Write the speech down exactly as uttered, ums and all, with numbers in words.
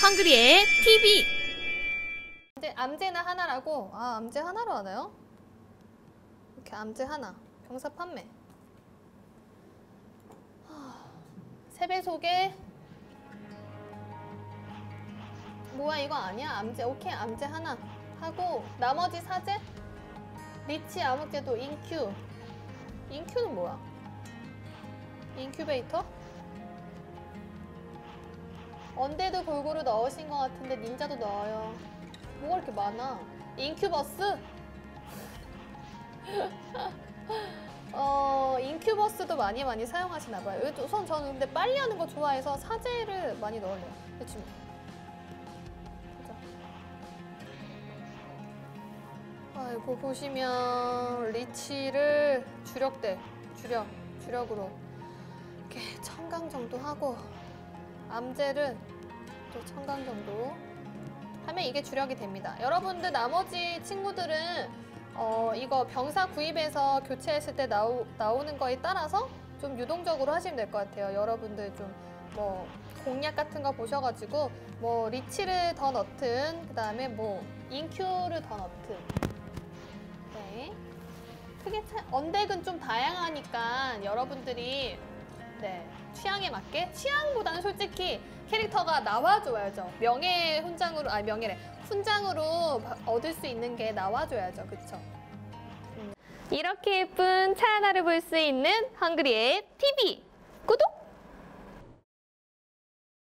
헝그리의 티비. 이제 암제는 하나라고. 아, 암제 하나로 하나요? 이렇게 암제 하나. 병사 판매. 세 배속에 뭐야, 이거 아니야? 암제. 오케이, 암제 하나 하고 나머지 사제? 리치, 암흑제도, 인큐. 인큐는 뭐야? 인큐베이터? 언데드 골고루 넣으신 것 같은데 닌자도 넣어요. 뭐가 이렇게 많아? 인큐버스? 어, 인큐버스도 많이 많이 사용하시나 봐요. 우선 저는 근데 빨리 하는 거 좋아해서 사제를 많이 넣으려고. 그치? 아이고, 보시면 리치를 주력대, 주력, 주력으로 이렇게 천강 정도 하고 암제를 또 천강 정도 하면 이게 주력이 됩니다. 여러분들 나머지 친구들은 어, 이거 병사 구입해서 교체했을 때 나오, 나오는 거에 따라서 좀 유동적으로 하시면 될 것 같아요. 여러분들 좀 뭐 공략 같은 거 보셔가지고 뭐 리치를 더 넣든 그 다음에 뭐 인큐를 더 넣든. 네. 크게 차, 언덱은 좀 다양하니까 여러분들이 네, 취향에 맞게, 취향보다는 솔직히 캐릭터가 나와줘야죠. 명예 훈장으로, 아니 명예래, 훈장으로 얻을 수 있는 게 나와줘야죠. 그쵸? 음. 이렇게 예쁜 차 하나를 볼 수 있는 헝그리의 티비 구독!